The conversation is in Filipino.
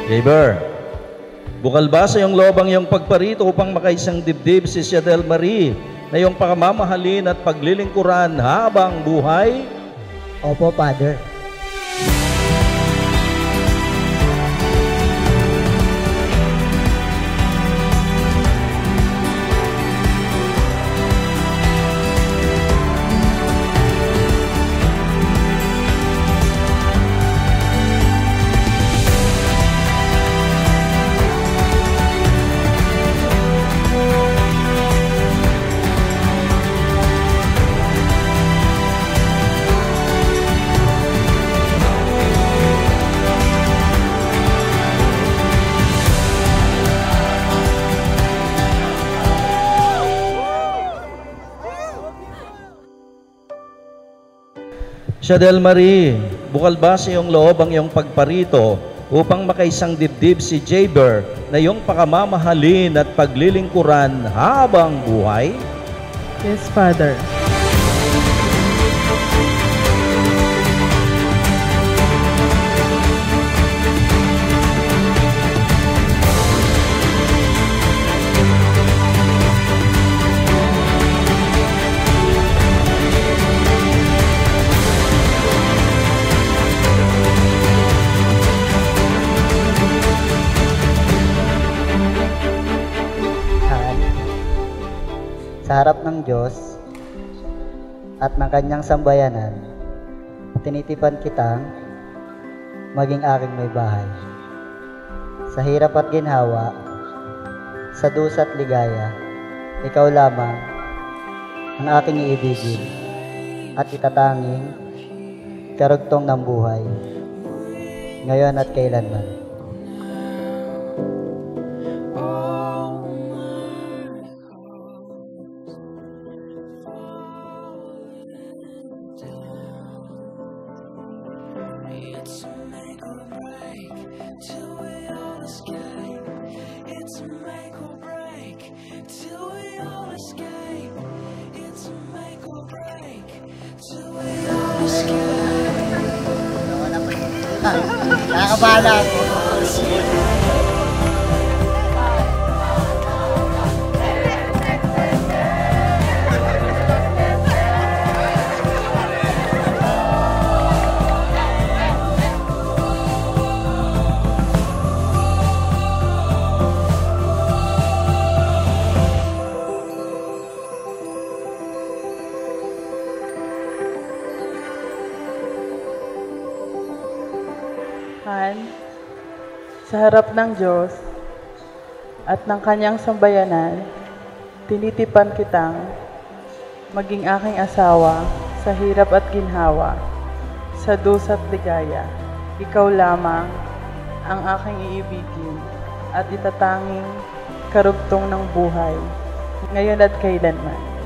Jaber, bukal ba sa iyong loob ang iyong pagparito upang makaisang dibdib si Siadel Marie na iyong pakamamahalin at paglilingkuran habang buhay? Opo, Father. Siadel Marie, bukal ba sa iyong loob ang iyong pagparito upang makaisang dibdib si Jaber na iyong pakamamahalin at paglilingkuran habang buhay? Yes, Father. Sa harap ng Diyos at ng kanyang sambayanan, tinitipan kitang maging aking may bahay. Sa hirap at ginhawa, sa dusa at ligaya, ikaw lamang ang aking iibigin at itatanging karugtong ng buhay, ngayon at kailanman. It's a make or break till we all escape. It's a make or break till we all escape. It's a make or break till we all escape. Nakakabala ako. Han, sa harap ng Diyos at ng kanyang sambayanan, tinitipan kitang maging aking asawa sa hirap at ginhawa, sa dusa at ligaya. Ikaw lamang ang aking iibigin at itatanging karugtong ng buhay, ngayon at kailanman.